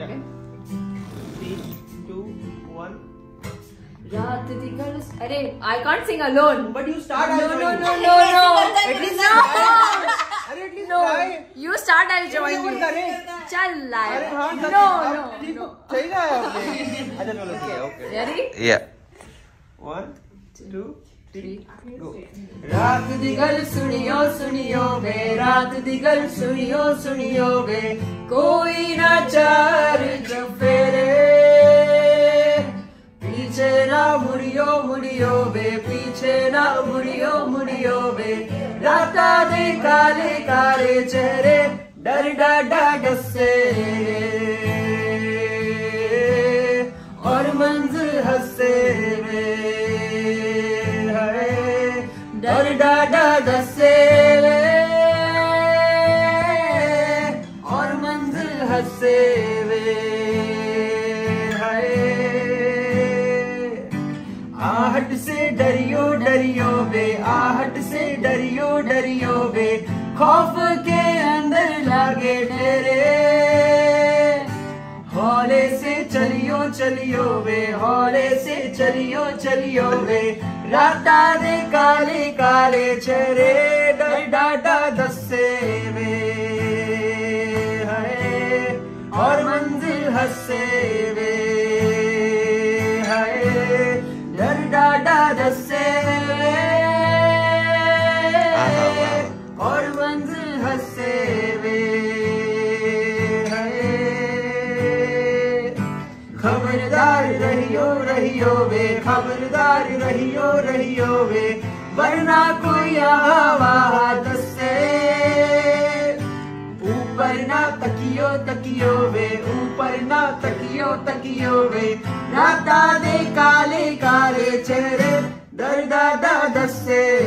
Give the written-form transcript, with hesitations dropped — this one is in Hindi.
Okay. 3, 2, 1. रात दी गल अरे I can't sing alone. But you start. No. At least No. अरे at least No. try. You start, I'll join you. चल लाए. अरे हाँ. No. सही ना है आपने. अच्छा चलो. Okay. Ready? Yeah. 1, 2, 3, go. रात दी गल सुनियो वे, रात दी गल सुनियो वे, कोई ना चार चफेरे, पीछे ना मुड़ियो वे, पीछे ना मुड़ियो वे, राता दे काले काले चेहरे, डर डाडा डसे और मंजिल हंसे वे, डर डाडा डसे और मंजिल हंसे वे, आहट से डरियो वे, आहट से डरियो वे, खौफ के अंदर लागे डेरे, हौले से चलियो वे, हौले से चलियो वे, राता दे काले काले चेहरे, डर डाडा दसे वे, और मंजिल हंसे वे, डर डाडा दसे वे, और मंजिल हंसे वे, खबरदार रहियो वे, खबरदार रहियो वे, वरना कोई आवा दसे, ऊपर ना तकियो वे, ऊपर ना तकियो वे, राता दे काले काले चेहरे, डर डाडा दसे